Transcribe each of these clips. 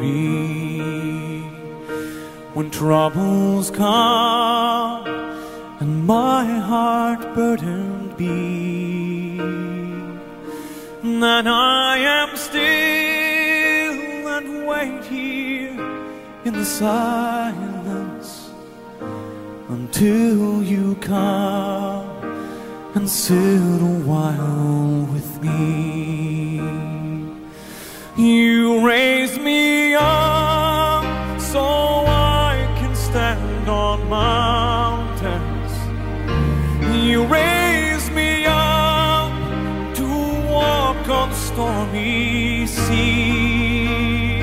me. When troubles come and my heart burdened be, then I am still and wait here in the silence until you come and sit a while with me. You raise me up so I can stand on mountains. You raise me up to walk on stormy seas.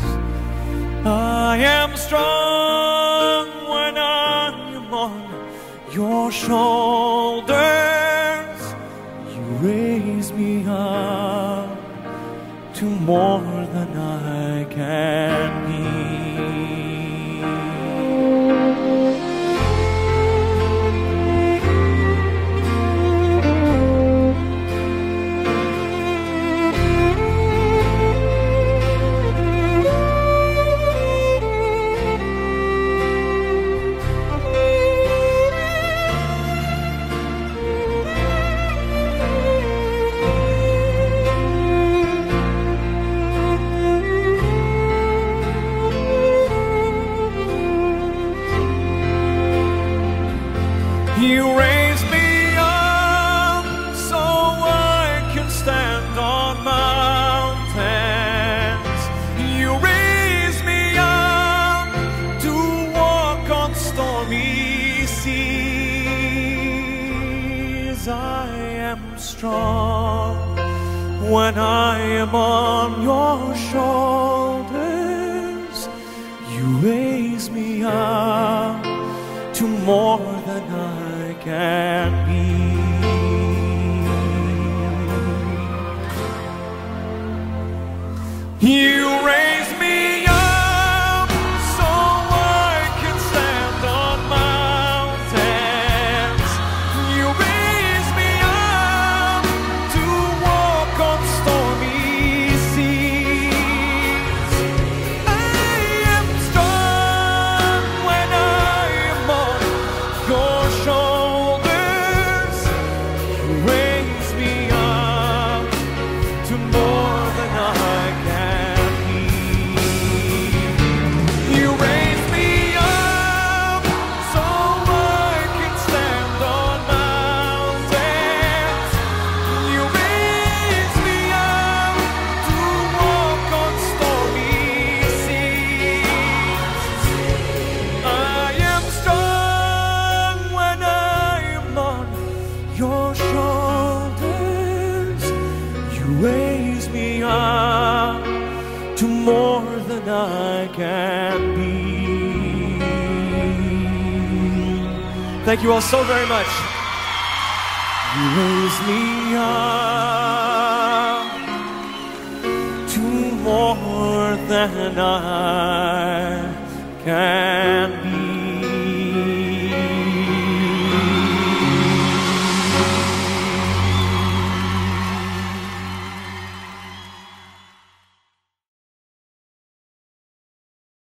I am strong when I am on your shoulders. You raise me up to more than I can be. You raise me up so I can stand on mountains. You raise me up to walk on stormy seas. I am strong when I am on your shoulders. You raise me up to more than I can be. You raise me up so I can stand on mountains. You raise me up to walk on stormy seas. I am strong when I am on your shoulders. You raise me up to more than I can be. You raise me up so I can stand on mountains. You raise me up to walk on stormy seas. I am strong when I am on your shoulders. You raise me up to more than I can be. Thank you all so very much. You raise me up to more than I can be.